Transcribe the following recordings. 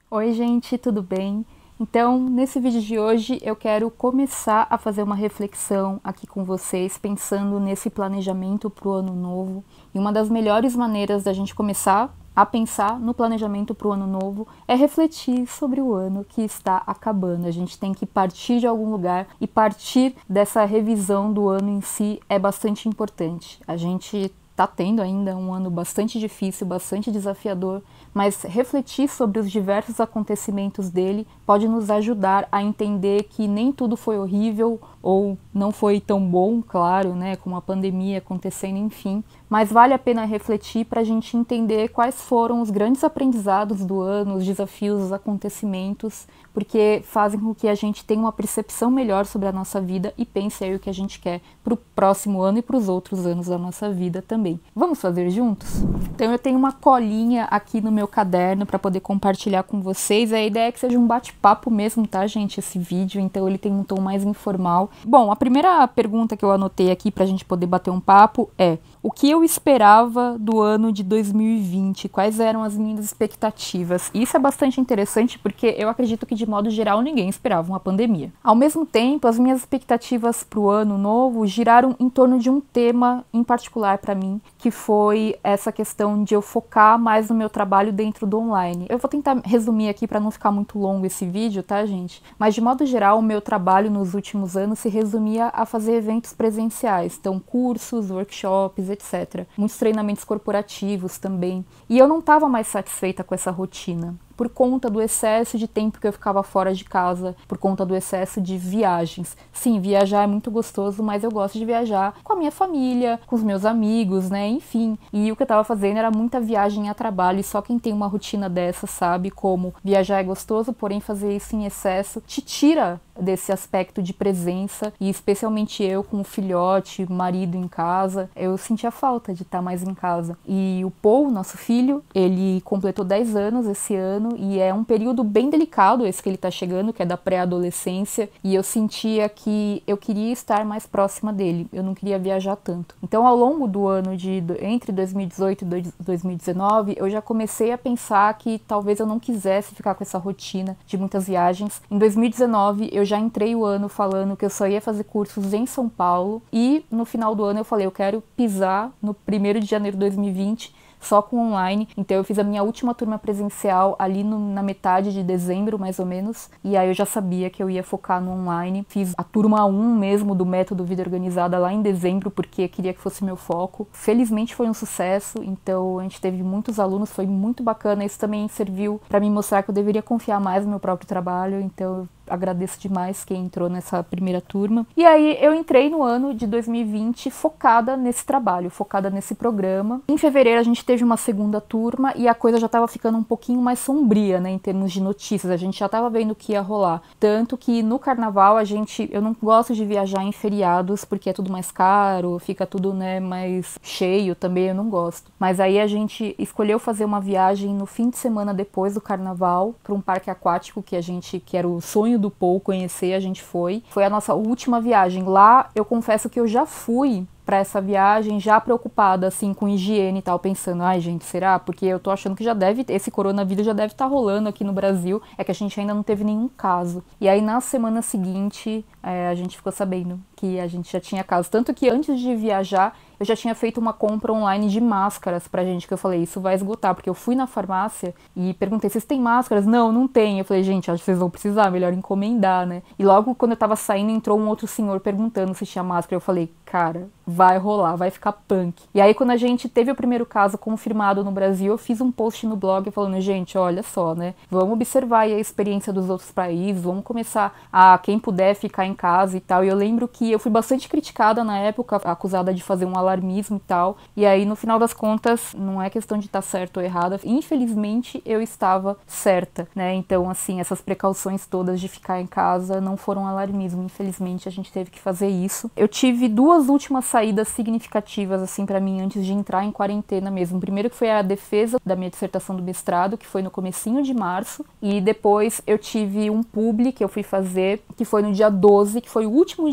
Oi gente, tudo bem? Então, nesse vídeo de hoje eu quero começar a fazer uma reflexão aqui com vocês, pensando nesse planejamento para o ano novo. E uma das melhores maneiras da gente começar a pensar no planejamento para o ano novo é refletir sobre o ano que está acabando. A gente tem que partir de algum lugar e partir dessa revisão do ano em si é bastante importante. A gente está tendo ainda um ano bastante difícil, bastante desafiador, mas refletir sobre os diversos acontecimentos dele pode nos ajudar a entender que nem tudo foi horrível ou não foi tão bom, claro, né, com a pandemia acontecendo, enfim, mas vale a pena refletir para a gente entender quais foram os grandes aprendizados do ano, os desafios, os acontecimentos, porque fazem com que a gente tenha uma percepção melhor sobre a nossa vida e pense aí o que a gente quer para o próximo ano e para os outros anos da nossa vida também. Vamos fazer juntos? Então eu tenho uma colinha aqui no meu caderno para poder compartilhar com vocês. A ideia é que seja um bate-papo mesmo, tá, gente, esse vídeo, então ele tem um tom mais informal. Bom, a primeira pergunta que eu anotei aqui pra gente poder bater um papo é: o que eu esperava do ano de 2020? Quais eram as minhas expectativas? E isso é bastante interessante porque eu acredito que de modo geral ninguém esperava uma pandemia. Ao mesmo tempo, as minhas expectativas pro ano novo giraram em torno de um tema em particular para mim, que foi essa questão de eu focar mais no meu trabalho dentro do online. Eu vou tentar resumir aqui para não ficar muito longo esse vídeo, tá, gente? Mas de modo geral, o meu trabalho nos últimos anos se resumia a fazer eventos presenciais, então cursos, workshops, etc. Muitos treinamentos corporativos também. E eu não estava mais satisfeita com essa rotina, por conta do excesso de tempo que eu ficava fora de casa, por conta do excesso de viagens. Sim, viajar é muito gostoso, mas eu gosto de viajar com a minha família, com os meus amigos, né, enfim. E o que eu tava fazendo era muita viagem a trabalho, e só quem tem uma rotina dessa sabe como viajar é gostoso, porém fazer isso em excesso te tira desse aspecto de presença, e especialmente eu com o filhote, marido em casa, eu sentia falta de estar mais em casa. E o Paul, nosso filho, ele completou 10 anos esse ano, e é um período bem delicado esse que ele tá chegando, que é da pré-adolescência, e eu sentia que eu queria estar mais próxima dele, eu não queria viajar tanto. Então, ao longo do ano entre 2018 e 2019, eu já comecei a pensar que talvez eu não quisesse ficar com essa rotina de muitas viagens. Em 2019, eu já entrei o ano falando que eu só ia fazer cursos em São Paulo, e no final do ano eu falei, eu quero pisar no 1º de janeiro de 2020 só com online. Então eu fiz a minha última turma presencial ali na metade de dezembro, mais ou menos, e aí eu já sabia que eu ia focar no online. Fiz a turma 1 mesmo do Método Vida Organizada lá em dezembro, porque queria que fosse meu foco. Felizmente foi um sucesso, então a gente teve muitos alunos, foi muito bacana. Isso também serviu para me mostrar que eu deveria confiar mais no meu próprio trabalho, então eu agradeço demais quem entrou nessa primeira turma. E aí eu entrei no ano de 2020 focada nesse trabalho, focada nesse programa. Em fevereiro a gente teve uma segunda turma e a coisa já estava ficando um pouquinho mais sombria, né, em termos de notícias. A gente já estava vendo o que ia rolar. Tanto que no carnaval eu não gosto de viajar em feriados porque é tudo mais caro, fica tudo, né, mais cheio também, eu não gosto. Mas aí a gente escolheu fazer uma viagem no fim de semana depois do carnaval para um parque aquático que era o sonho do Paul conhecer, a gente foi. Foi a nossa última viagem. Lá, eu confesso que eu já fui para essa viagem já preocupada, assim, com higiene e tal, pensando, ai, gente, será? Porque eu tô achando que esse coronavírus já deve estar rolando aqui no Brasil, é que a gente ainda não teve nenhum caso. E aí, na semana seguinte, a gente ficou sabendo que a gente já tinha caso. Tanto que antes de viajar, eu já tinha feito uma compra online de máscaras pra gente, que eu falei, isso vai esgotar, porque eu fui na farmácia e perguntei, vocês têm máscaras? Não, não tem. Eu falei, gente, acho que vocês vão precisar, melhor encomendar, né? E logo quando eu tava saindo, entrou um outro senhor perguntando se tinha máscara. Eu falei, cara, vai rolar, vai ficar punk. E aí quando a gente teve o primeiro caso confirmado no Brasil, eu fiz um post no blog falando, gente, olha só, né? Vamos observar aí a experiência dos outros países, vamos começar a, quem puder, ficar em casa e tal. E eu lembro que eu fui bastante criticada na época, acusada de fazer um alarmismo e tal. E aí, no final das contas, não é questão de estar certo ou errada. Infelizmente, eu estava certa, né? Então, assim, essas precauções todas de ficar em casa não foram alarmismo. Infelizmente, a gente teve que fazer isso. Eu tive duas últimas saídas significativas, assim, pra mim, antes de entrar em quarentena mesmo. Primeiro que foi a defesa da minha dissertação do mestrado, que foi no comecinho de março. E depois eu tive um publi que eu fui fazer, que foi no dia 12, que foi o último dia que eu saí.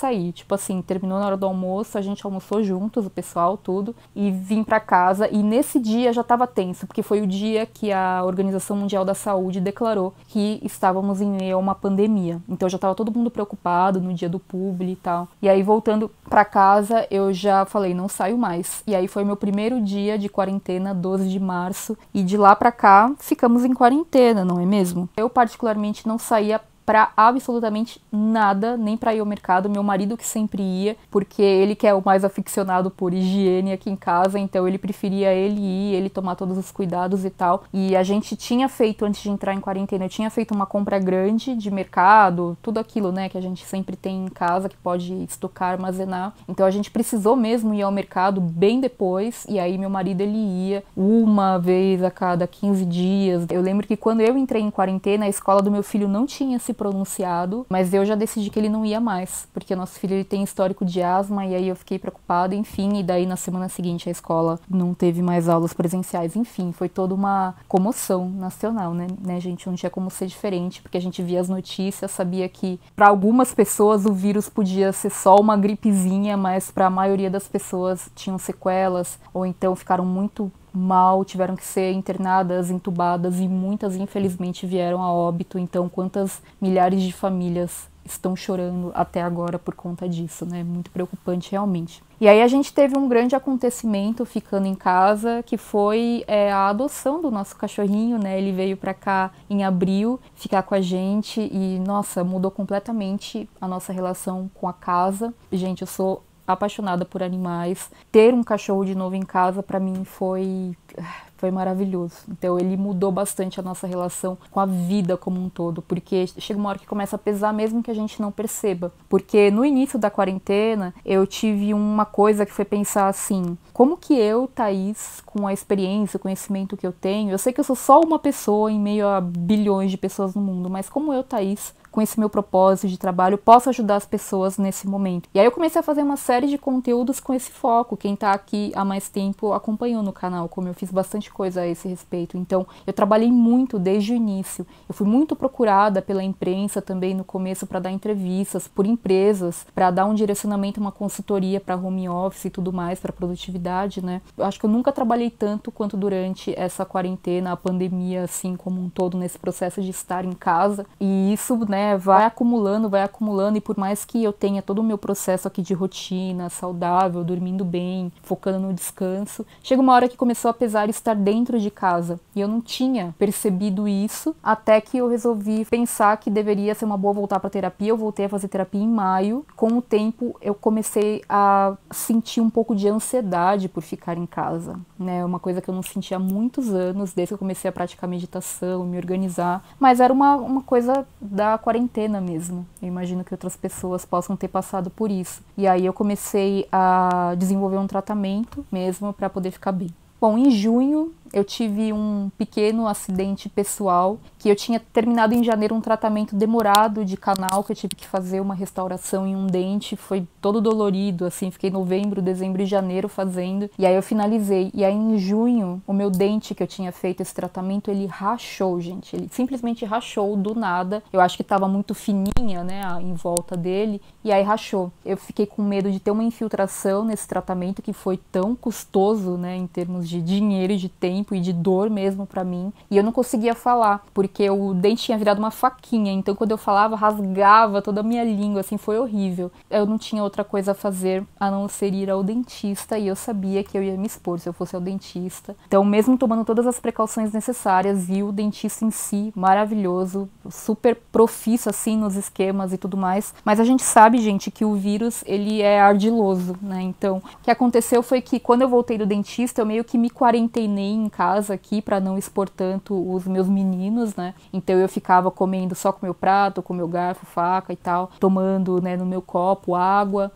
sair. Tipo assim, terminou na hora do almoço, a gente almoçou juntos, o pessoal, tudo, e vim pra casa. E nesse dia já tava tenso, porque foi o dia que a Organização Mundial da Saúde declarou que estávamos em meio a uma pandemia. Então já tava todo mundo preocupado no dia do publi e tal. E aí, voltando pra casa, eu já falei, não saio mais. E aí foi meu primeiro dia de quarentena, 12 de março. E de lá pra cá, ficamos em quarentena, não é mesmo? Eu, particularmente, não saía pra absolutamente nada, nem pra ir ao mercado. Meu marido que sempre ia, porque ele que é o mais aficionado por higiene aqui em casa, então ele preferia ele ir, ele tomar todos os cuidados e tal. E a gente tinha feito, antes de entrar em quarentena, eu tinha feito uma compra grande de mercado, tudo aquilo, né, que a gente sempre tem em casa, que pode estocar, armazenar. Então a gente precisou mesmo ir ao mercado bem depois, e aí meu marido, ele ia uma vez a cada 15 dias. Eu lembro que quando eu entrei em quarentena, a escola do meu filho não tinha se pronunciado, mas eu já decidi que ele não ia mais, porque o nosso filho, ele tem histórico de asma, e aí eu fiquei preocupada, enfim, e daí na semana seguinte a escola não teve mais aulas presenciais, enfim, foi toda uma comoção nacional, né, gente, não tinha como ser diferente, porque a gente via as notícias, sabia que para algumas pessoas o vírus podia ser só uma gripezinha, mas para a maioria das pessoas tinham sequelas, ou então ficaram muito mal, tiveram que ser internadas, entubadas, e muitas infelizmente vieram a óbito. Então quantas milhares de famílias estão chorando até agora por conta disso, né? Muito preocupante realmente. E aí a gente teve um grande acontecimento ficando em casa, que foi a adoção do nosso cachorrinho, né? Ele veio pra cá em abril ficar com a gente e, nossa, mudou completamente a nossa relação com a casa. Gente, eu sou apaixonada por animais. Ter um cachorro de novo em casa para mim foi maravilhoso. Então ele mudou bastante a nossa relação com a vida como um todo, porque chega uma hora que começa a pesar mesmo que a gente não perceba. Porque no início da quarentena eu tive uma coisa que foi pensar assim, como que eu, Thaís, com a experiência, o conhecimento que eu tenho, eu sei que eu sou só uma pessoa em meio a bilhões de pessoas no mundo, mas como eu, Thaís, com esse meu propósito de trabalho, posso ajudar as pessoas nesse momento. E aí eu comecei a fazer uma série de conteúdos com esse foco. Quem tá aqui há mais tempo acompanhou no canal, como eu fiz bastante coisa a esse respeito. Então, eu trabalhei muito desde o início. Eu fui muito procurada pela imprensa também no começo para dar entrevistas, por empresas, para dar um direcionamento, uma consultoria para home office e tudo mais, para produtividade, né? Eu acho que eu nunca trabalhei tanto quanto durante essa quarentena, a pandemia, assim, como um todo, nesse processo de estar em casa. E isso, né, vai acumulando, e por mais que eu tenha todo o meu processo aqui de rotina, saudável, dormindo bem, focando no descanso, chega uma hora que começou a pesar estar dentro de casa, e eu não tinha percebido isso, até que eu resolvi pensar que deveria ser uma boa voltar para terapia. Eu voltei a fazer terapia em maio. Com o tempo eu comecei a sentir um pouco de ansiedade por ficar em casa, né, uma coisa que eu não sentia há muitos anos, desde que eu comecei a praticar meditação, me organizar, mas era uma coisa da quarentena mesmo. Eu imagino que outras pessoas possam ter passado por isso. E aí eu comecei a desenvolver um tratamento mesmo para poder ficar bem. Bom, em junho eu tive um pequeno acidente pessoal, que eu tinha terminado em janeiro um tratamento demorado de canal, que eu tive que fazer uma restauração em um dente, foi todo dolorido, assim, fiquei novembro, dezembro e janeiro fazendo, e aí eu finalizei. E aí em junho, o meu dente que eu tinha feito esse tratamento, ele rachou, gente, ele simplesmente rachou do nada. Eu acho que tava muito fininha, né, em volta dele, e aí rachou. Eu fiquei com medo de ter uma infiltração nesse tratamento, que foi tão custoso, né, em termos de dinheiro e de tempo, e de dor mesmo pra mim, e eu não conseguia falar, porque o dente tinha virado uma faquinha, então quando eu falava, rasgava toda a minha língua, assim, foi horrível. Eu não tinha outra coisa a fazer a não ser ir ao dentista, e eu sabia que eu ia me expor se eu fosse ao dentista. Então, mesmo tomando todas as precauções necessárias, e o dentista em si, maravilhoso, super profício, assim, nos esquemas e tudo mais, mas a gente sabe, gente, que o vírus, ele é ardiloso, né, então, o que aconteceu foi que quando eu voltei do dentista, eu meio que me quarentenei em casa aqui para não expor tanto os meus meninos, né? Então eu ficava comendo só com meu prato, com meu garfo, faca e tal, tomando, né, no meu copo água,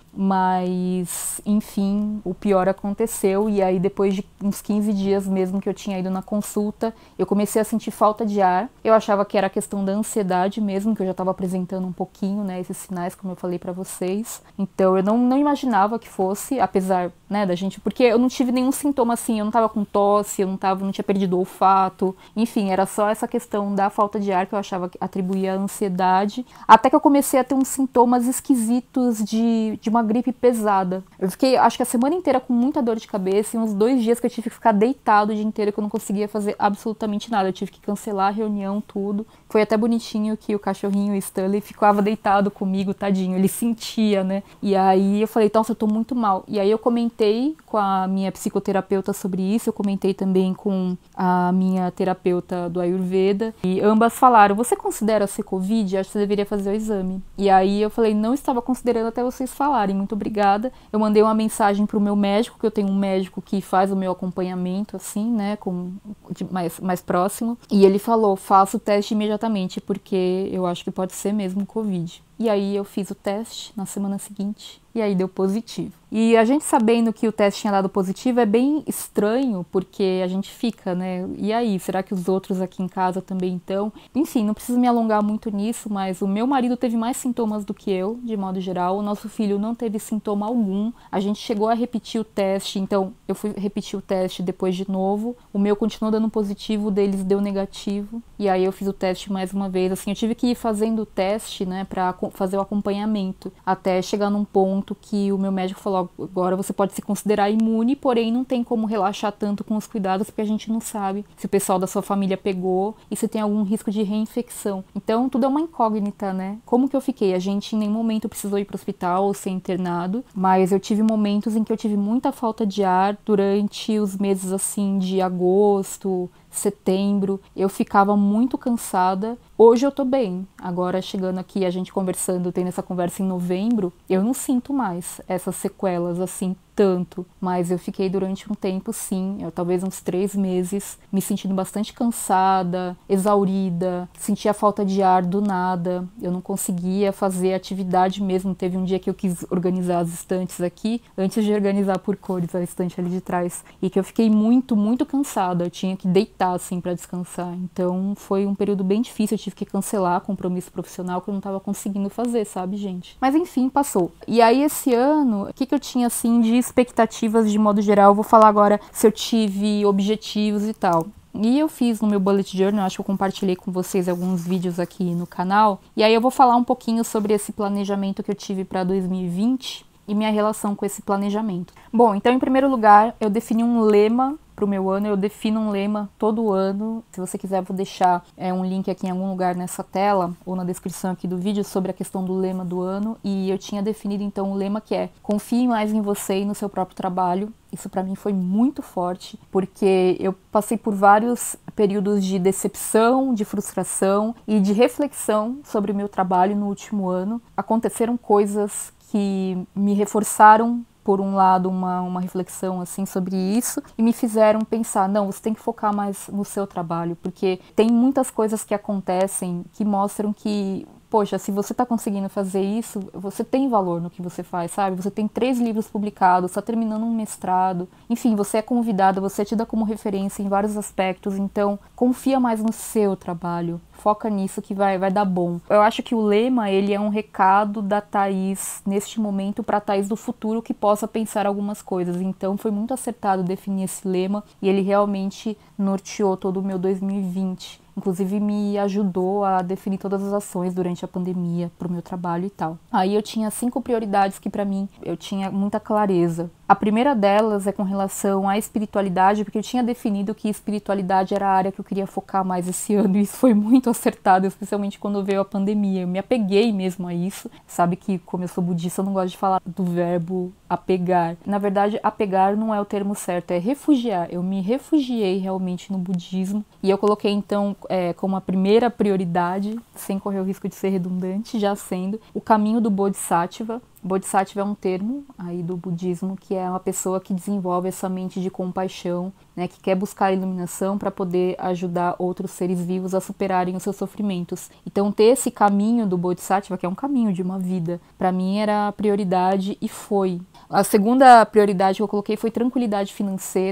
mas enfim, o pior aconteceu. E aí depois de uns 15 dias mesmo que eu tinha ido na consulta, eu comecei a sentir falta de ar. Eu achava que era questão da ansiedade mesmo, que eu já estava apresentando um pouquinho, né, esses sinais, como eu falei para vocês. Então eu não imaginava que fosse, apesar né, da gente, porque eu não tive nenhum sintoma assim, eu não tava com tosse, não tinha perdido o olfato, enfim, era só essa questão da falta de ar que eu achava que atribuía à ansiedade, até que eu comecei a ter uns sintomas esquisitos de uma gripe pesada. Eu fiquei, acho que a semana inteira com muita dor de cabeça e uns 2 dias que eu tive que ficar deitado o dia inteiro, que eu não conseguia fazer absolutamente nada, eu tive que cancelar a reunião, tudo. Foi até bonitinho que o cachorrinho Stanley ficava deitado comigo, tadinho, ele sentia, né? E aí eu falei, então, eu tô muito mal. E aí eu comentei com a minha psicoterapeuta sobre isso, eu comentei também com a minha terapeuta do Ayurveda, e ambas falaram, você considera ser Covid? Acho que você deveria fazer o exame. E aí eu falei, não estava considerando até vocês falarem, muito obrigada. Eu mandei uma mensagem pro meu médico, que eu tenho um médico que faz o meu acompanhamento, assim, né, mais próximo, e ele falou, faça o teste imediatamente, porque eu acho que pode ser mesmo Covid. E aí eu fiz o teste na semana seguinte e aí deu positivo. E a gente sabendo que o teste tinha dado positivo é bem estranho, porque a gente fica, né? E aí, será que os outros aqui em casa também estão? Enfim, não preciso me alongar muito nisso, mas o meu marido teve mais sintomas do que eu, de modo geral. O nosso filho não teve sintoma algum. A gente chegou a repetir o teste, então eu fui repetir o teste depois de novo. O meu continuou dando positivo, o deles deu negativo. E aí eu fiz o teste mais uma vez. Assim, eu tive que ir fazendo o teste, né, pra fazer o acompanhamento, até chegar num ponto que o meu médico falou, agora você pode se considerar imune, porém não tem como relaxar tanto com os cuidados, porque a gente não sabe se o pessoal da sua família pegou e se tem algum risco de reinfecção. Então tudo é uma incógnita, né? Como que eu fiquei? A gente em nenhum momento precisou ir para o hospital ou ser internado, mas eu tive momentos em que eu tive muita falta de ar durante os meses assim de agosto, setembro, eu ficava muito cansada. Hoje eu tô bem. Agora, chegando aqui, a gente conversando, tendo essa conversa em novembro, eu não sinto mais essas sequelas assim tanto, mas eu fiquei durante um tempo sim, talvez uns 3 meses, me sentindo bastante cansada, exaurida, sentia falta de ar do nada, eu não conseguia fazer atividade mesmo. Teve um dia que eu quis organizar as estantes aqui, antes de organizar por cores a estante ali de trás, e que eu fiquei muito, muito cansada, eu tinha que deitar assim para descansar. Então foi um período bem difícil, eu tive que cancelar compromisso profissional que eu não estava conseguindo fazer, sabe, gente? Mas enfim, passou. E aí esse ano, o que eu tinha assim de expectativas de modo geral, eu vou falar agora se eu tive objetivos e tal. E eu fiz no meu bullet journal, acho que eu compartilhei com vocês alguns vídeos aqui no canal, e aí eu vou falar um pouquinho sobre esse planejamento que eu tive para 2020 e minha relação com esse planejamento. Bom, então em primeiro lugar, eu defini um lema para o meu ano, eu defino um lema todo ano. Se você quiser, vou deixar um link aqui em algum lugar nessa tela ou na descrição aqui do vídeo sobre a questão do lema do ano. E eu tinha definido então um lema que é: confie mais em você e no seu próprio trabalho. Isso para mim foi muito forte, porque eu passei por vários períodos de decepção, de frustração e de reflexão sobre o meu trabalho no último ano. Aconteceram coisas que me reforçaram, por um lado, uma reflexão assim sobre isso, e me fizeram pensar, não, você tem que focar mais no seu trabalho, porque tem muitas coisas que acontecem que mostram que, poxa, se você tá conseguindo fazer isso, você tem valor no que você faz, sabe? Você tem 3 livros publicados, tá terminando um mestrado, enfim, você é convidada, você é tida como referência em vários aspectos, então confia mais no seu trabalho, foca nisso que vai dar bom. Eu acho que o lema, ele é um recado da Thaís, neste momento, pra Thaís do futuro, que possa pensar algumas coisas. Então foi muito acertado definir esse lema, e ele realmente norteou todo o meu 2020. Inclusive me ajudou a definir todas as ações durante a pandemia pro meu trabalho e tal. Aí eu tinha 5 prioridades que pra mim eu tinha muita clareza. A primeira delas é com relação à espiritualidade, porque eu tinha definido que espiritualidade era a área que eu queria focar mais esse ano, e isso foi muito acertado, especialmente quando veio a pandemia. Eu me apeguei mesmo a isso. Sabe que, como eu sou budista, eu não gosto de falar do verbo apegar. Na verdade, apegar não é o termo certo, é refugiar. Eu me refugiei realmente no budismo, e eu coloquei então como a primeira prioridade, sem correr o risco de ser redundante, já sendo o caminho do Bodhisattva. Bodhisattva é um termo aí do budismo, que é uma pessoa que desenvolve essa mente de compaixão, né, que quer buscar a iluminação para poder ajudar outros seres vivos a superarem os seus sofrimentos. Então ter esse caminho do Bodhisattva, que é um caminho de uma vida, para mim era a prioridade, e foi. A segunda prioridade que eu coloquei foi tranquilidade financeira.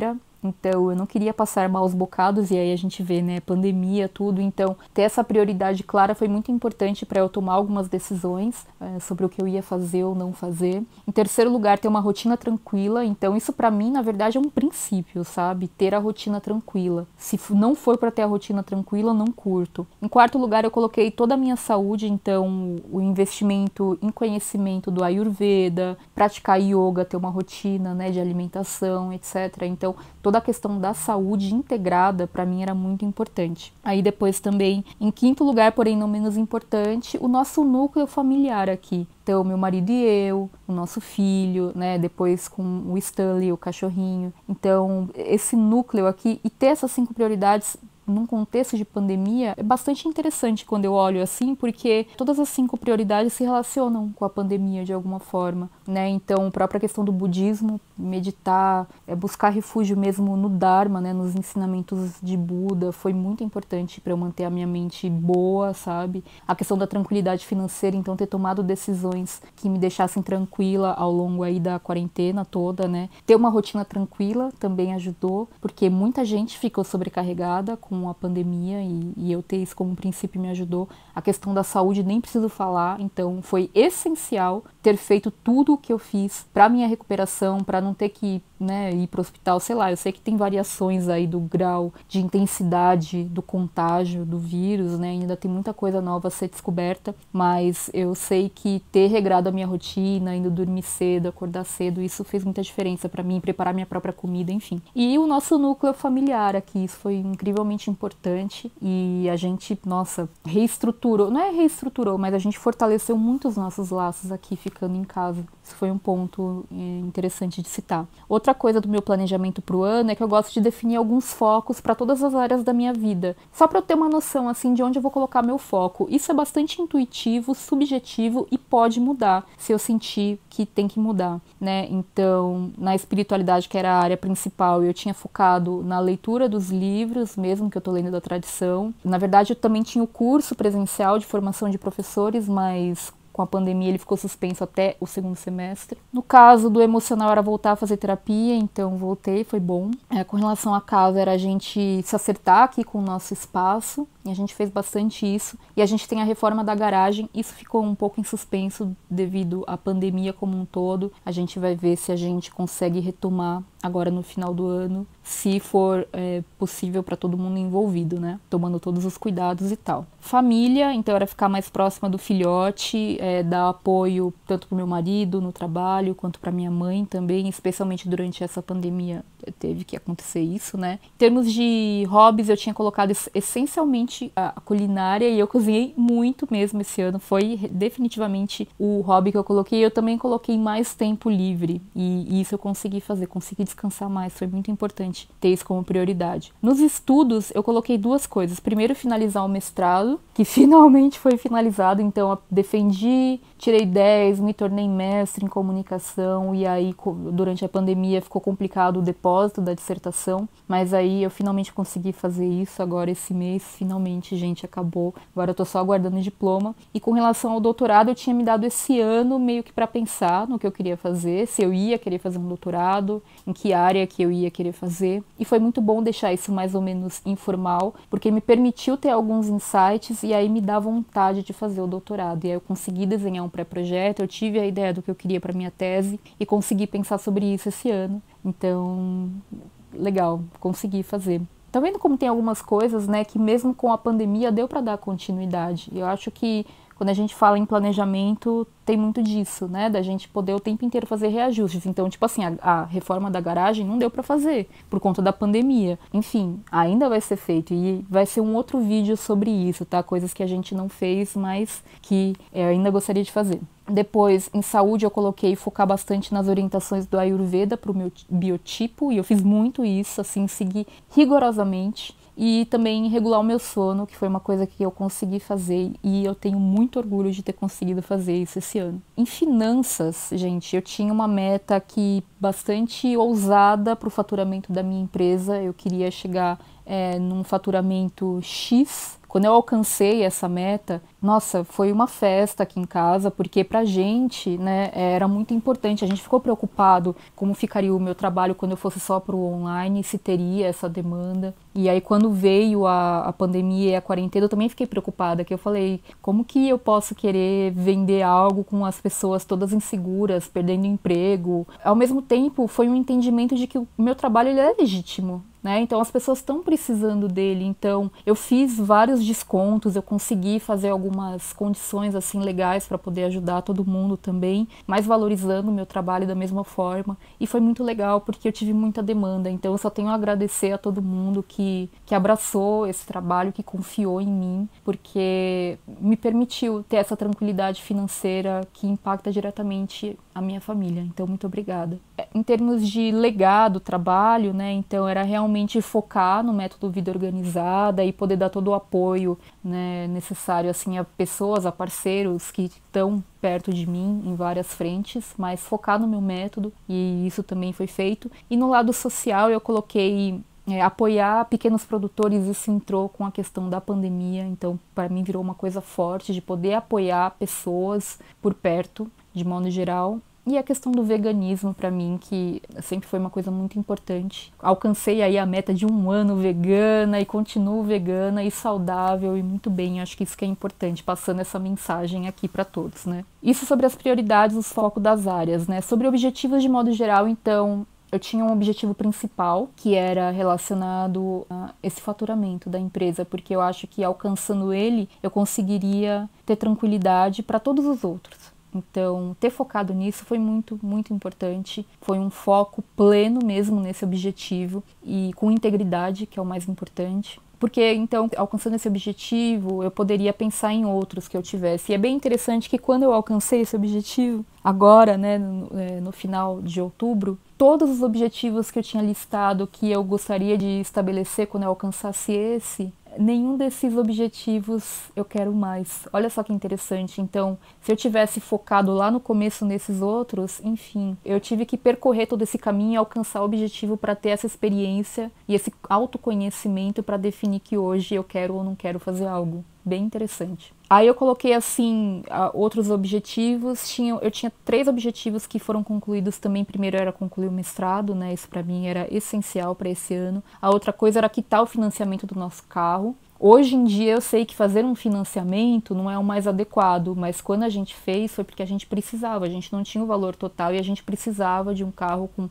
então eu não queria passar maus bocados, e aí a gente vê, né, pandemia, tudo, então ter essa prioridade clara foi muito importante para eu tomar algumas decisões sobre o que eu ia fazer ou não fazer. Em terceiro lugar, ter uma rotina tranquila, então isso para mim, na verdade, é um princípio, sabe, ter a rotina tranquila. Se não for para ter a rotina tranquila, eu não curto. Em quarto lugar, eu coloquei toda a minha saúde, então o investimento em conhecimento do Ayurveda, praticar yoga, ter uma rotina, né, de alimentação, etc. Então, toda a questão da saúde integrada, para mim, era muito importante. Aí depois também, em quinto lugar, porém não menos importante, o nosso núcleo familiar aqui. Então, meu marido e eu, o nosso filho, né, depois com o Stanley, o cachorrinho. Então, esse núcleo aqui, e ter essas 5 prioridades num contexto de pandemia, é bastante interessante quando eu olho assim, porque todas as 5 prioridades se relacionam com a pandemia de alguma forma, né? Então, a própria questão do budismo, meditar, buscar refúgio mesmo no Dharma, né, nos ensinamentos de Buda, foi muito importante para eu manter a minha mente boa, sabe? A questão da tranquilidade financeira, então ter tomado decisões que me deixassem tranquila ao longo aí da quarentena toda, né? Ter uma rotina tranquila também ajudou, porque muita gente ficou sobrecarregada com a pandemia e eu ter isso como princípio me ajudou. A questão da saúde nem preciso falar, então foi essencial ter feito tudo o que eu fiz para minha recuperação, para não ter que, né, ir para o hospital, sei lá, eu sei que tem variações aí do grau de intensidade do contágio do vírus, né, ainda tem muita coisa nova a ser descoberta, mas eu sei que ter regrado a minha rotina, indo dormir cedo, acordar cedo, isso fez muita diferença para mim, preparar minha própria comida, enfim. E o nosso núcleo familiar aqui, isso foi incrivelmente importante e a gente, nossa, reestruturou, não é reestruturou, mas a gente fortaleceu muito os nossos laços aqui ficando em casa. Isso foi um ponto interessante de citar. Outra coisa do meu planejamento para o ano é que eu gosto de definir alguns focos para todas as áreas da minha vida. Só para eu ter uma noção assim de onde eu vou colocar meu foco. Isso é bastante intuitivo, subjetivo e pode mudar se eu sentir que tem que mudar, né? Então, na espiritualidade, que era a área principal, eu tinha focado na leitura dos livros, mesmo que eu tô lendo da tradição. Na verdade, eu também tinha o curso presencial de formação de professores, mas com a pandemia ele ficou suspenso até o segundo semestre. No caso do emocional era voltar a fazer terapia, então voltei, foi bom. Com relação à casa era a gente se acertar aqui com o nosso espaço, e a gente fez bastante isso. E a gente tem a reforma da garagem, isso ficou um pouco em suspenso devido à pandemia como um todo. A gente vai ver se a gente consegue retomar agora no final do ano, se for possível para todo mundo envolvido, né? Tomando todos os cuidados e tal. Família, então era ficar mais próxima do filhote, dar apoio tanto para o meu marido no trabalho, quanto para minha mãe também, especialmente durante essa pandemia teve que acontecer isso, né? Em termos de hobbies, eu tinha colocado essencialmente a culinária e eu cozinhei muito mesmo esse ano, foi definitivamente o hobby que eu coloquei. Eu também coloquei mais tempo livre e isso eu consegui fazer, consegui descansar mais, foi muito importante ter isso como prioridade. Nos estudos, eu coloquei 2 coisas. Primeiro, finalizar o mestrado, que finalmente foi finalizado, então eu defendi, tirei 10, me tornei mestre em comunicação e aí durante a pandemia ficou complicado o depósito da dissertação, mas aí eu finalmente consegui fazer isso agora esse mês, finalmente, gente, acabou. Agora eu tô só aguardando o diploma. E com relação ao doutorado, eu tinha me dado esse ano meio que para pensar no que eu queria fazer, se eu ia querer fazer um doutorado, em que área que eu ia querer fazer. E foi muito bom deixar isso mais ou menos informal, porque me permitiu ter alguns insights e aí me dá vontade de fazer o doutorado. E aí eu consegui desenhar um pré-projeto, eu tive a ideia do que eu queria para minha tese e consegui pensar sobre isso esse ano. Então, legal, consegui fazer. Tá vendo como tem algumas coisas, né, que mesmo com a pandemia deu para dar continuidade. Eu acho que quando a gente fala em planejamento, tem muito disso, né, da gente poder o tempo inteiro fazer reajustes. Então, tipo assim, a reforma da garagem não deu para fazer por conta da pandemia. Enfim, ainda vai ser feito e vai ser um outro vídeo sobre isso, tá? Coisas que a gente não fez, mas que eu ainda gostaria de fazer. Depois, em saúde, eu coloquei focar bastante nas orientações do Ayurveda para o meu biotipo, e eu fiz muito isso, assim, segui rigorosamente. E também regular o meu sono, que foi uma coisa que eu consegui fazer e eu tenho muito orgulho de ter conseguido fazer isso esse ano. Em finanças, gente, eu tinha uma meta aqui bastante ousada para o faturamento da minha empresa. Eu queria chegar num faturamento X. Quando eu alcancei essa meta, Nossa, foi uma festa aqui em casa, porque pra gente, né, era muito importante. A gente ficou preocupado como ficaria o meu trabalho quando eu fosse só pro online, se teria essa demanda. E aí quando veio a pandemia e a quarentena, eu também fiquei preocupada, que eu falei, como que eu posso querer vender algo com as pessoas todas inseguras, perdendo emprego? Ao mesmo tempo, foi um entendimento de que o meu trabalho ele é legítimo. Né? Então as pessoas estão precisando dele, então eu fiz vários descontos, eu consegui fazer algumas condições assim legais para poder ajudar todo mundo também, mas valorizando o meu trabalho da mesma forma, e foi muito legal porque eu tive muita demanda, então eu só tenho a agradecer a todo mundo que abraçou esse trabalho, que confiou em mim, porque me permitiu ter essa tranquilidade financeira que impacta diretamente a minha família, então muito obrigada. Em termos de legado, trabalho, né, então era realmente focar no método Vida Organizada e poder dar todo o apoio, né, necessário assim, a pessoas, a parceiros que estão perto de mim em várias frentes, mas focar no meu método, e isso também foi feito. E no lado social eu coloquei apoiar pequenos produtores, isso entrou com a questão da pandemia, então para mim virou uma coisa forte de poder apoiar pessoas por perto, de modo geral. E a questão do veganismo, para mim, que sempre foi uma coisa muito importante. Alcancei aí a meta de 1 ano vegana e continuo vegana e saudável e muito bem. Acho que isso que é importante, passando essa mensagem aqui para todos, né? Isso sobre as prioridades, os focos das áreas, né? Sobre objetivos de modo geral, então, eu tinha um objetivo principal, que era relacionado a esse faturamento da empresa, porque eu acho que alcançando ele, eu conseguiria ter tranquilidade para todos os outros. Então, ter focado nisso foi muito, muito importante. Foi um foco pleno mesmo nesse objetivo e com integridade, que é o mais importante. Porque, então, alcançando esse objetivo, eu poderia pensar em outros que eu tivesse. E é bem interessante que quando eu alcancei esse objetivo, agora, né, no final de outubro, todos os objetivos que eu tinha listado que eu gostaria de estabelecer quando eu alcançasse esse, nenhum desses objetivos eu quero mais. Olha só que interessante. Então, se eu tivesse focado lá no começo nesses outros, enfim, eu tive que percorrer todo esse caminho e alcançar o objetivo para ter essa experiência e esse autoconhecimento para definir que hoje eu quero ou não quero fazer algo. Bem interessante. Aí eu coloquei assim outros objetivos. Eu tinha 3 objetivos que foram concluídos também. Primeiro era concluir o mestrado, né? Isso para mim era essencial para esse ano. A outra coisa era quitar o financiamento do nosso carro. Hoje em dia eu sei que fazer um financiamento não é o mais adequado, mas quando a gente fez foi porque a gente precisava, a gente não tinha o valor total e a gente precisava de um carro com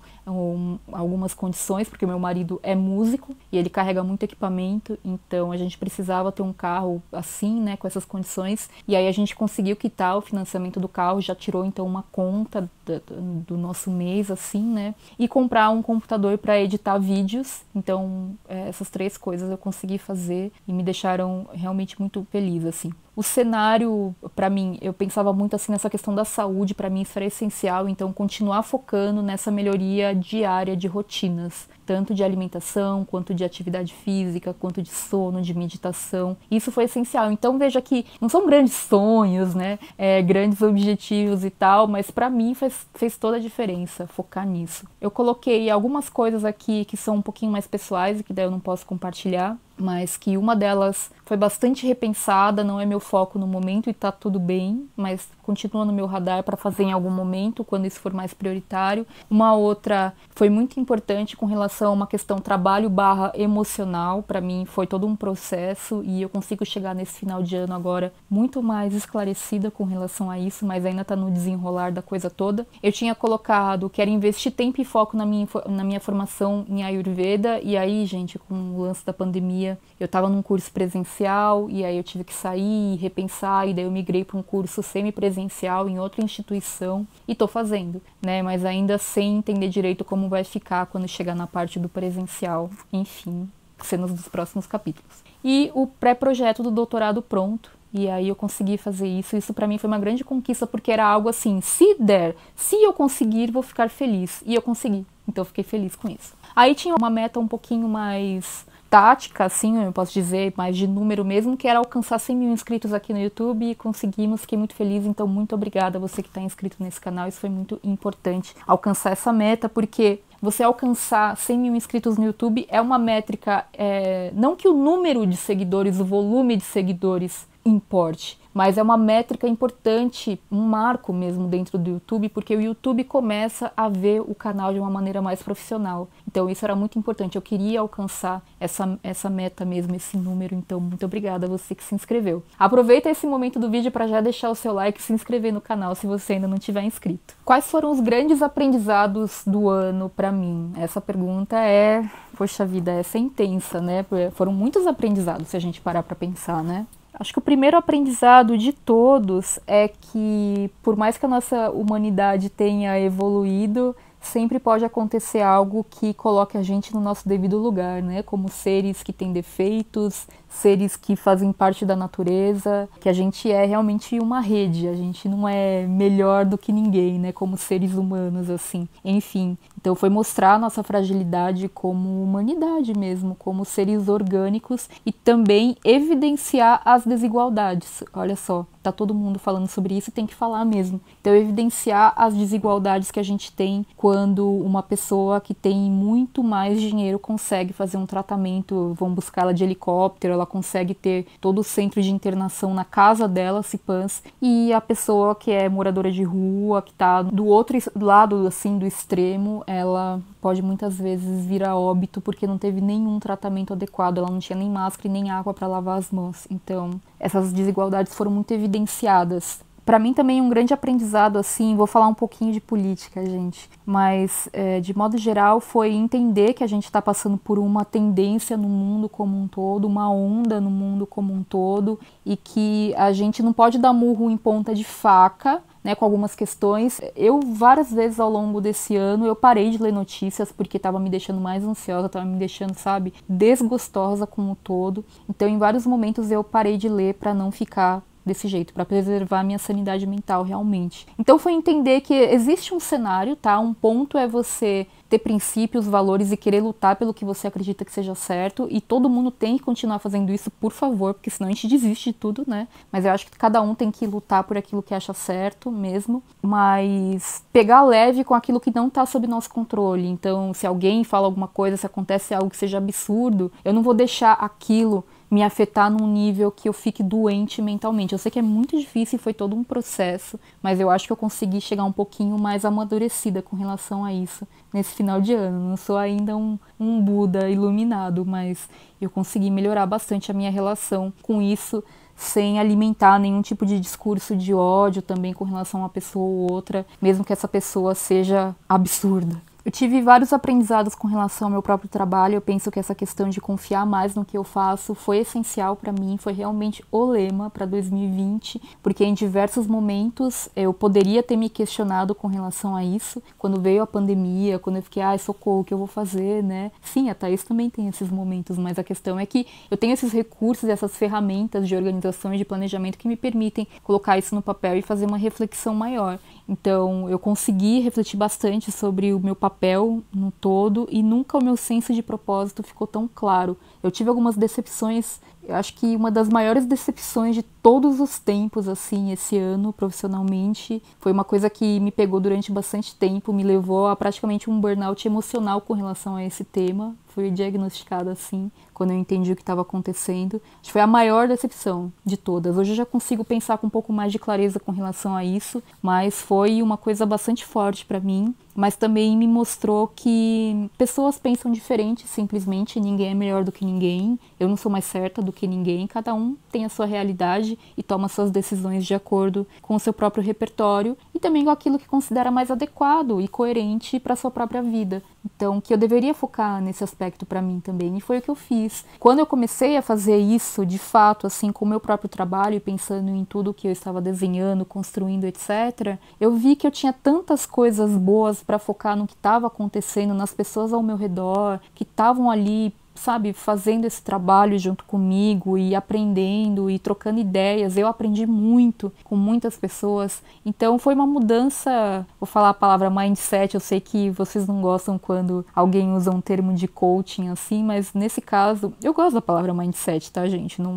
algumas condições, porque meu marido é músico e ele carrega muito equipamento, então a gente precisava ter um carro assim, né, com essas condições, e aí a gente conseguiu quitar o financiamento do carro, já tirou então uma conta do nosso mês, assim, né, e comprar um computador para editar vídeos. Então essas 3 coisas eu consegui fazer e me deixaram realmente muito feliz, assim. O cenário, para mim, eu pensava muito assim nessa questão da saúde, para mim isso era essencial, então continuar focando nessa melhoria diária de rotinas, tanto de alimentação, quanto de atividade física, quanto de sono, de meditação. Isso foi essencial. Então veja que não são grandes sonhos, né, grandes objetivos e tal, mas para mim fez toda a diferença focar nisso. Eu coloquei algumas coisas aqui que são um pouquinho mais pessoais e que daí eu não posso compartilhar, mas que uma delas foi bastante repensada, não é meu foco no momento e tá tudo bem, mas continua no meu radar para fazer em algum momento, quando isso for mais prioritário. Uma outra foi muito importante com relação a uma questão trabalho/emocional, para mim foi todo um processo e eu consigo chegar nesse final de ano agora muito mais esclarecida com relação a isso, mas ainda tá no desenrolar da coisa toda. Eu tinha colocado que era investir tempo e foco na minha formação em Ayurveda, e aí, gente, com o lance da pandemia, eu estava num curso presencial e aí eu tive que sair e repensar, e daí eu migrei para um curso semipresencial em outra instituição e tô fazendo, né? Mas ainda sem entender direito como vai ficar quando chegar na parte do presencial, enfim, cenas dos próximos capítulos. E o pré-projeto do doutorado pronto, e aí eu consegui fazer isso. Isso para mim foi uma grande conquista, porque era algo assim, se eu conseguir, vou ficar feliz. E eu consegui, então eu fiquei feliz com isso. Aí tinha uma meta um pouquinho mais tática, assim, eu posso dizer, mais de número mesmo, que era alcançar 100 mil inscritos aqui no YouTube, e conseguimos, fiquei muito feliz, então muito obrigada a você que está inscrito nesse canal, isso foi muito importante, alcançar essa meta, porque você alcançar 100 mil inscritos no YouTube é uma métrica, não que o número de seguidores, o volume de seguidores importe, mas é uma métrica importante, um marco mesmo dentro do YouTube, porque o YouTube começa a ver o canal de uma maneira mais profissional. Então isso era muito importante, eu queria alcançar essa meta mesmo, esse número, então muito obrigada a você que se inscreveu. Aproveita esse momento do vídeo para já deixar o seu like e se inscrever no canal se você ainda não tiver inscrito. Quais foram os grandes aprendizados do ano para mim? Essa pergunta poxa vida, essa é intensa, né? Foram muitos aprendizados se a gente parar para pensar, né? Acho que o primeiro aprendizado de todos é que, por mais que a nossa humanidade tenha evoluído, sempre pode acontecer algo que coloque a gente no nosso devido lugar, né? Como seres que têm defeitos, seres que fazem parte da natureza, que a gente é realmente uma rede, a gente não é melhor do que ninguém, né? Como seres humanos, assim. Enfim, então foi mostrar a nossa fragilidade como humanidade mesmo, como seres orgânicos e também evidenciar as desigualdades. Olha só, tá todo mundo falando sobre isso e tem que falar mesmo. Então evidenciar as desigualdades que a gente tem quando uma pessoa que tem muito mais dinheiro consegue fazer um tratamento, vão buscar ela de helicóptero, ela consegue ter todo o centro de internação na casa dela, CIPANS, e a pessoa que é moradora de rua, que tá do outro lado, assim, do extremo, ela pode muitas vezes vir a óbito porque não teve nenhum tratamento adequado, ela não tinha nem máscara e nem água para lavar as mãos. Então, essas desigualdades foram muito evidenciadas. Para mim também um grande aprendizado, assim, vou falar um pouquinho de política, gente, mas de modo geral foi entender que a gente está passando por uma tendência no mundo como um todo, uma onda no mundo como um todo, e que a gente não pode dar murro em ponta de faca, né, com algumas questões. Eu, várias vezes ao longo desse ano, eu parei de ler notícias porque estava me deixando mais ansiosa, estava me deixando, sabe, desgostosa como um todo. Então, em vários momentos eu parei de ler para não ficar desse jeito, para preservar a minha sanidade mental realmente. Então foi entender que existe um cenário, tá? Um ponto é você ter princípios, valores e querer lutar pelo que você acredita que seja certo, e todo mundo tem que continuar fazendo isso, por favor, porque senão a gente desiste de tudo, né? Mas eu acho que cada um tem que lutar por aquilo que acha certo mesmo, mas pegar leve com aquilo que não tá sob nosso controle. Então, se alguém fala alguma coisa, se acontece algo que seja absurdo, eu não vou deixar aquilo me afetar num nível que eu fique doente mentalmente. Eu sei que é muito difícil e foi todo um processo, mas eu acho que eu consegui chegar um pouquinho mais amadurecida com relação a isso nesse final de ano. Não sou ainda um Buda iluminado, mas eu consegui melhorar bastante a minha relação com isso, sem alimentar nenhum tipo de discurso de ódio também com relação a uma pessoa ou outra, mesmo que essa pessoa seja absurda. Eu tive vários aprendizados com relação ao meu próprio trabalho. Eu penso que essa questão de confiar mais no que eu faço foi essencial para mim, foi realmente o lema para 2020, porque em diversos momentos eu poderia ter me questionado com relação a isso. Quando veio a pandemia, quando eu fiquei, socorro, o que eu vou fazer, né? Sim, a Thaís também tem esses momentos, mas a questão é que eu tenho esses recursos, essas ferramentas de organização e de planejamento que me permitem colocar isso no papel e fazer uma reflexão maior. Então, eu consegui refletir bastante sobre o meu papel no todo e nunca o meu senso de propósito ficou tão claro. Eu tive algumas decepções, eu acho que uma das maiores decepções de todos os tempos, assim, esse ano, profissionalmente, foi uma coisa que me pegou durante bastante tempo, me levou a praticamente um burnout emocional com relação a esse tema. Fui diagnosticada assim, quando eu entendi o que estava acontecendo. Acho que foi a maior decepção de todas. Hoje eu já consigo pensar com um pouco mais de clareza com relação a isso, mas foi uma coisa bastante forte para mim. Mas também me mostrou que pessoas pensam diferente, simplesmente, ninguém é melhor do que ninguém, eu não sou mais certa do que ninguém, cada um tem a sua realidade e toma suas decisões de acordo com o seu próprio repertório e também com aquilo que considera mais adequado e coerente para a sua própria vida. Então, que eu deveria focar nesse aspecto para mim também, e foi o que eu fiz. Quando eu comecei a fazer isso, de fato, assim, com o meu próprio trabalho, pensando em tudo que eu estava desenhando, construindo, etc., eu vi que eu tinha tantas coisas boas para focar no que estava acontecendo, nas pessoas ao meu redor, que estavam ali, sabe, fazendo esse trabalho junto comigo e aprendendo e trocando ideias. Eu aprendi muito com muitas pessoas. Então foi uma mudança, vou falar a palavra mindset, eu sei que vocês não gostam quando alguém usa um termo de coaching assim, mas nesse caso, eu gosto da palavra mindset, tá, gente?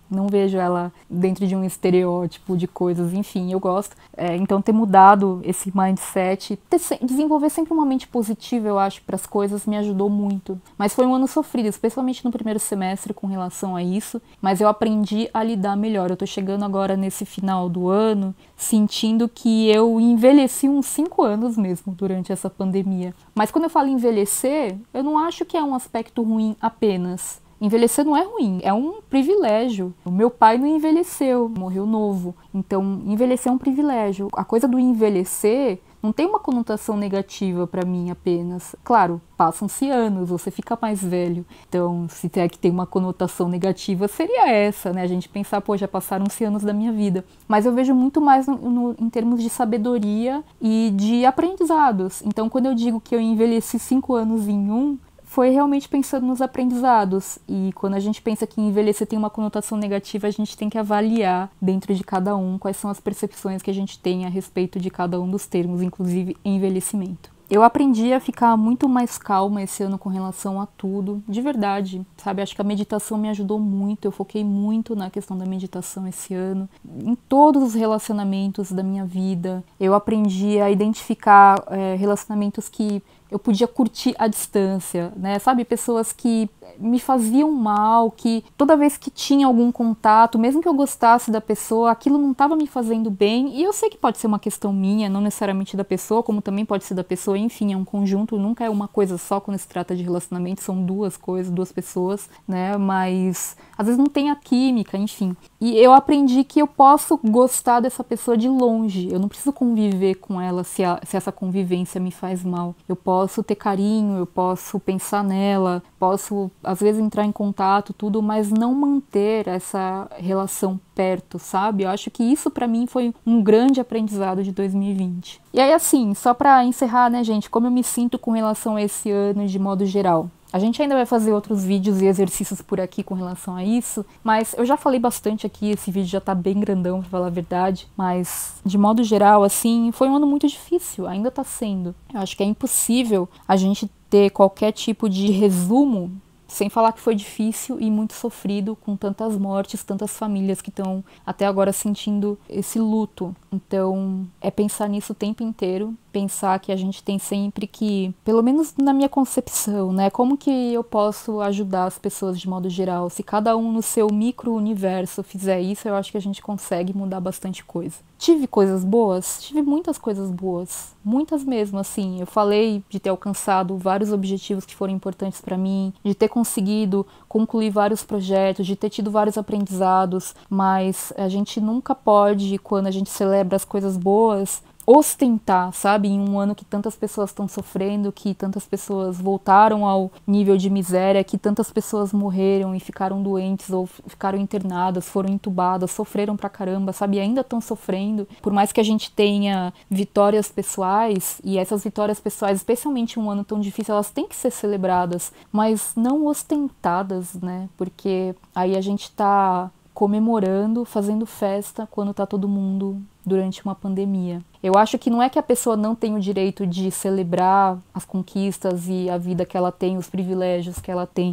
não vejo ela dentro de um estereótipo de coisas, enfim, eu gosto. Então ter mudado esse mindset, desenvolver sempre uma mente positiva, eu acho, para as coisas me ajudou muito. Mas foi um ano sofrido, especialmente no primeiro semestre com relação a isso, mas eu aprendi a lidar melhor. Eu tô chegando agora nesse final do ano, sentindo que eu envelheci uns 5 anos mesmo durante essa pandemia. Mas quando eu falo envelhecer, eu não acho que é um aspecto ruim apenas. Envelhecer não é ruim, é um privilégio. O meu pai não envelheceu, morreu novo. Então, envelhecer é um privilégio. A coisa do envelhecer não tem uma conotação negativa para mim apenas. Claro, passam-se anos, você fica mais velho. Então, se é que tem uma conotação negativa, seria essa, né? A gente pensar, pô, já passaram-se anos da minha vida. Mas eu vejo muito mais em termos de sabedoria e de aprendizados. Então, quando eu digo que eu envelheci 5 anos em um, foi realmente pensando nos aprendizados. E quando a gente pensa que envelhecer tem uma conotação negativa, a gente tem que avaliar dentro de cada um quais são as percepções que a gente tem a respeito de cada um dos termos, inclusive envelhecimento. Eu aprendi a ficar muito mais calma esse ano com relação a tudo, de verdade, sabe? Acho que a meditação me ajudou muito, eu foquei muito na questão da meditação esse ano, em todos os relacionamentos da minha vida. Eu aprendi a identificar relacionamentos que eu podia curtir à distância, né? Sabe, pessoas que me faziam mal, que toda vez que tinha algum contato, mesmo que eu gostasse da pessoa, aquilo não estava me fazendo bem. E eu sei que pode ser uma questão minha, não necessariamente da pessoa, como também pode ser da pessoa. Enfim, é um conjunto, nunca é uma coisa só quando se trata de relacionamento, são duas coisas, duas pessoas, né? Mas às vezes não tem a química, enfim. E eu aprendi que eu posso gostar dessa pessoa de longe, eu não preciso conviver com ela se essa convivência me faz mal. Eu posso ter carinho, eu posso pensar nela, posso às vezes entrar em contato, tudo, mas não manter essa relação perto, sabe? Eu acho que isso pra mim foi um grande aprendizado de 2020. E aí assim, só pra encerrar, né, gente, como eu me sinto com relação a esse ano de modo geral. A gente ainda vai fazer outros vídeos e exercícios por aqui com relação a isso, mas eu já falei bastante aqui, esse vídeo já tá bem grandão, pra falar a verdade, mas de modo geral, assim, foi um ano muito difícil, ainda tá sendo. Eu acho que é impossível a gente ter qualquer tipo de resumo sem falar que foi difícil e muito sofrido, com tantas mortes, tantas famílias que estão até agora sentindo esse luto. Então, é pensar nisso o tempo inteiro, pensar que a gente tem sempre que, pelo menos na minha concepção, né, como que eu posso ajudar as pessoas de modo geral? Se cada um no seu micro-universo fizer isso, eu acho que a gente consegue mudar bastante coisa. Tive coisas boas? Tive muitas coisas boas, muitas mesmo, assim. Eu falei de ter alcançado vários objetivos que foram importantes para mim, de ter conseguido concluir vários projetos, de ter tido vários aprendizados, mas a gente nunca pode, quando a gente celebra as coisas boas, ostentar, sabe? Em um ano que tantas pessoas estão sofrendo, que tantas pessoas voltaram ao nível de miséria, que tantas pessoas morreram e ficaram doentes ou ficaram internadas, foram entubadas, sofreram pra caramba, sabe? E ainda estão sofrendo. Por mais que a gente tenha vitórias pessoais, e essas vitórias pessoais, especialmente em um ano tão difícil, elas têm que ser celebradas, mas não ostentadas, né? Porque aí a gente tá comemorando, fazendo festa quando tá todo mundo durante uma pandemia. Eu acho que não é que a pessoa não tem o direito de celebrar as conquistas e a vida que ela tem, os privilégios que ela tem,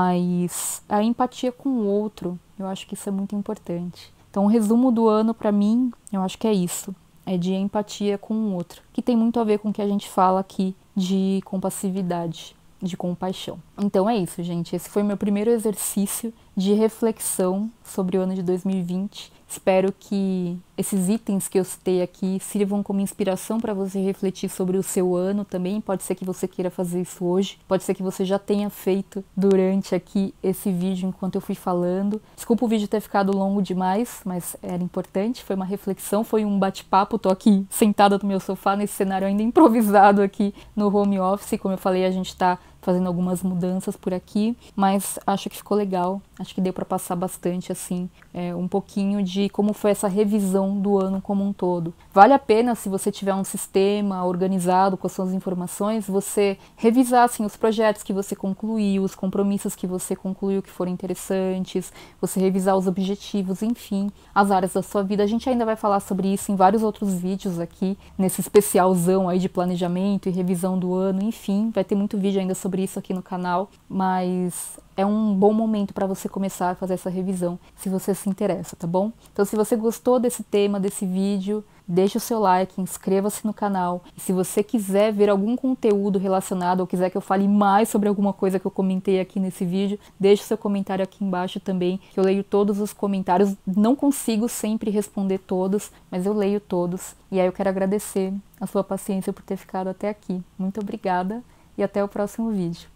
mas a empatia com o outro, eu acho que isso é muito importante. Então, o resumo do ano pra mim, eu acho que é isso, é de empatia com o outro, que tem muito a ver com o que a gente fala aqui de compassividade, de compaixão. Então é isso, gente. Esse foi meu primeiro exercício de reflexão sobre o ano de 2020. Espero que esses itens que eu citei aqui sirvam como inspiração para você refletir sobre o seu ano também. Pode ser que você queira fazer isso hoje, pode ser que você já tenha feito durante aqui esse vídeo enquanto eu fui falando. Desculpa o vídeo ter ficado longo demais, mas era importante, foi uma reflexão, foi um bate-papo. Tô aqui sentada no meu sofá nesse cenário ainda improvisado aqui no home office. Como eu falei, a gente tá fazendo algumas mudanças por aqui, mas acho que ficou legal, acho que deu para passar bastante, assim, um pouquinho de como foi essa revisão do ano como um todo. Vale a pena, se você tiver um sistema organizado com as suas informações, você revisar, assim, os projetos que você concluiu, os compromissos que você concluiu que foram interessantes, você revisar os objetivos, enfim, as áreas da sua vida. A gente ainda vai falar sobre isso em vários outros vídeos aqui, nesse especialzão aí de planejamento e revisão do ano, enfim, vai ter muito vídeo ainda sobre sobre isso aqui no canal, mas é um bom momento para você começar a fazer essa revisão, se você se interessa, tá bom? Então, se você gostou desse tema, desse vídeo, deixa o seu like, inscreva-se no canal. E se você quiser ver algum conteúdo relacionado ou quiser que eu fale mais sobre alguma coisa que eu comentei aqui nesse vídeo, deixe o seu comentário aqui embaixo também, que eu leio todos os comentários. Não consigo sempre responder todos, mas eu leio todos. E aí eu quero agradecer a sua paciência por ter ficado até aqui. Muito obrigada e até o próximo vídeo.